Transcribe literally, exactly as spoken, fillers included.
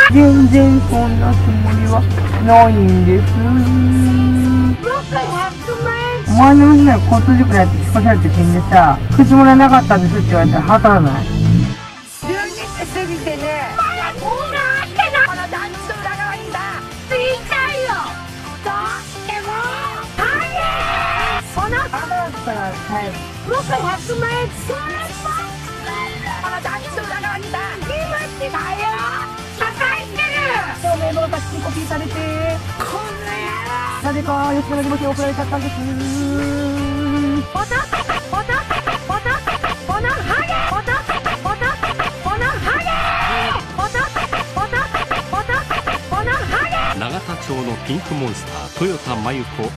全然そんなつもりはないんです。お前の娘が交通事故に遭って引っ越されて死んでさ、口もらなかったんですって言われたらはたらない。 じゅうにって過ぎてね、まだこんなあってな、この団地の裏側にさ、ついちゃうよ。どうしてもはいこのあなたが帰る僕ひゃくまん円それこの団地の裏側にさ、今ってだよ抱えてる照明の先にコピーされて、こんなやろなぜか吉永事務所に送られちゃったんです。ボタンボタンボタンボタンハゲボタンボタンボタンハゲボタンボタンボタンボタンハゲ。 永田町のピンクモンスター豊田真由子